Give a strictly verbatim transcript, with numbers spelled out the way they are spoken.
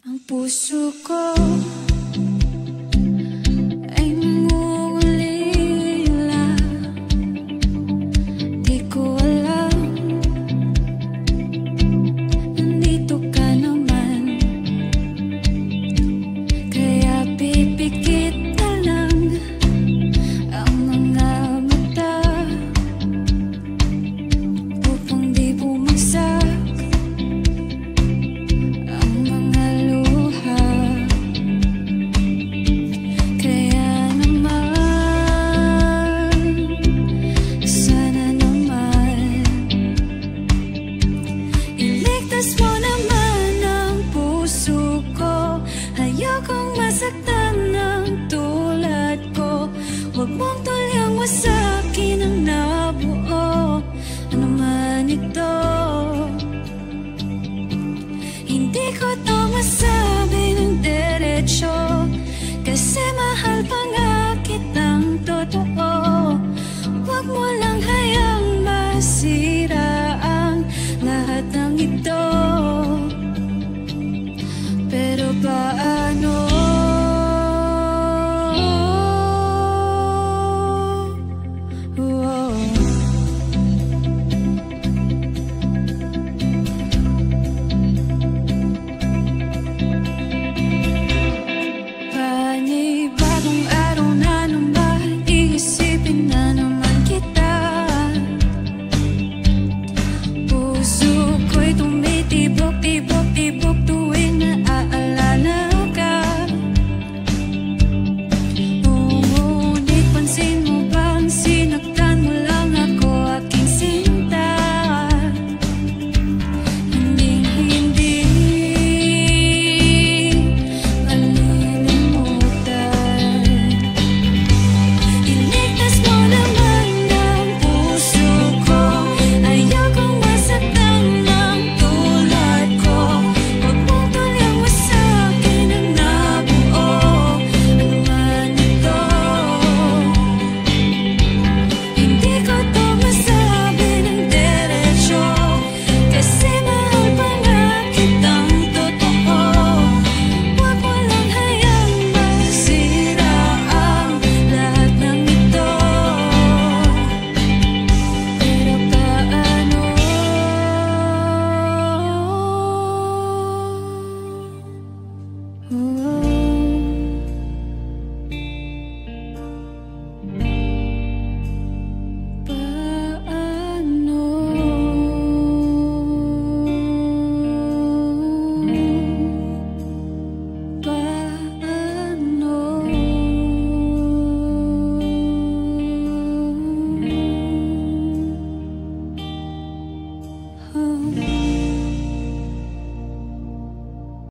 Ang puso ko ay nangungulila. Di ko alam, nandito ka naman. Kaya pipikit na lang ang mga mata upang di bumagsak ang mga luha. Kaya naman, sana naman iligtas mo naman ang puso ko. Ayokong masaktan ng tulad ko. Huwag mong tulyang wasakin ang nabuo. Ano man ito, hindi ko to masabi.